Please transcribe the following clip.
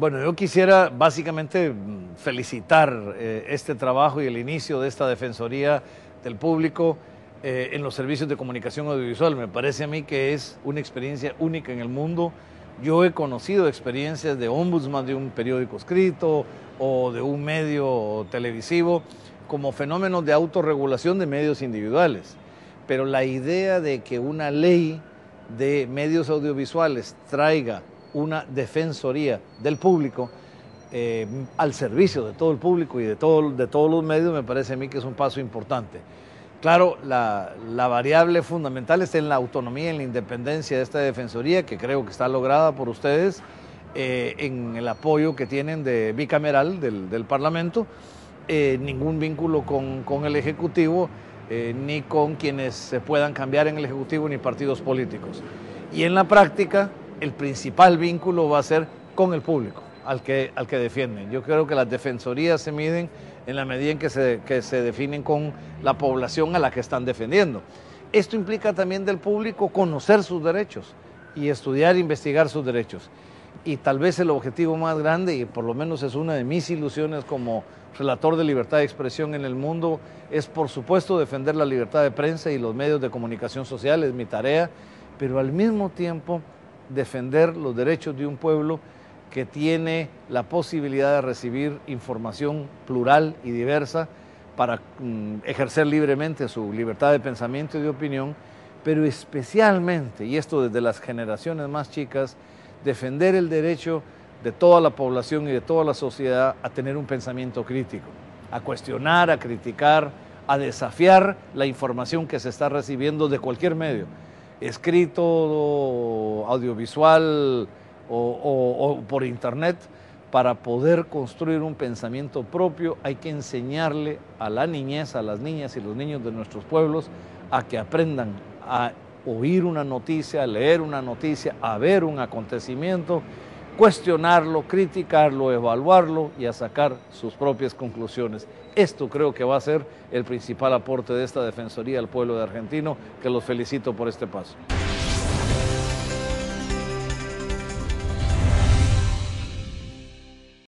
Bueno, yo quisiera básicamente felicitar este trabajo y el inicio de esta Defensoría del Público en los servicios de comunicación audiovisual. Me parece a mí que es una experiencia única en el mundo. Yo he conocido experiencias de ombudsman de un periódico escrito o de un medio televisivo como fenómenos de autorregulación de medios individuales. Pero la idea de que una ley de medios audiovisuales traiga una defensoría del público al servicio de todo el público y de todos los medios, me parece a mí que es un paso importante. Claro, la variable fundamental está en la autonomía, en la independencia de esta defensoría, que creo que está lograda por ustedes, en el apoyo que tienen de bicameral del Parlamento, ningún vínculo con el Ejecutivo, ni con quienes se puedan cambiar en el Ejecutivo, ni partidos políticos. Y en la práctica, el principal vínculo va a ser con el público, al que defienden. Yo creo que las defensorías se miden en la medida en que se definen con la población a la que están defendiendo. Esto implica también del público conocer sus derechos y estudiar e investigar sus derechos. Y tal vez el objetivo más grande, y por lo menos es una de mis ilusiones como relator de libertad de expresión en el mundo, es por supuesto defender la libertad de prensa y los medios de comunicación social, es mi tarea, pero al mismo tiempo defender los derechos de un pueblo que tiene la posibilidad de recibir información plural y diversa para ejercer libremente su libertad de pensamiento y de opinión, pero especialmente, y esto desde las generaciones más chicas, defender el derecho de toda la población y de toda la sociedad a tener un pensamiento crítico, a cuestionar, a criticar, a desafiar la información que se está recibiendo de cualquier medio, escrito, audiovisual o por internet. Para poder construir un pensamiento propio hay que enseñarle a la niñez, a las niñas y los niños de nuestros pueblos a que aprendan a oír una noticia, a leer una noticia, a ver un acontecimiento, cuestionarlo, criticarlo, evaluarlo y a sacar sus propias conclusiones. Esto creo que va a ser el principal aporte de esta Defensoría al pueblo de Argentino, que los felicito por este paso.